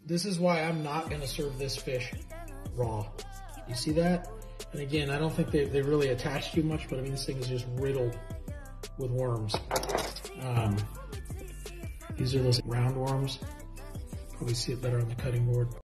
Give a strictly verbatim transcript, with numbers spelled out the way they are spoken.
this is why I'm not gonna serve this fish raw. You see that? And again, I don't think they, they really attach too much, but I mean, this thing is just riddled with worms. Um, these are those round worms. Probably see it better on the cutting board.